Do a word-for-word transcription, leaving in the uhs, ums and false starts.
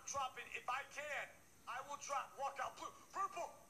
dropping, if I can, I will drop walkout blue, purple,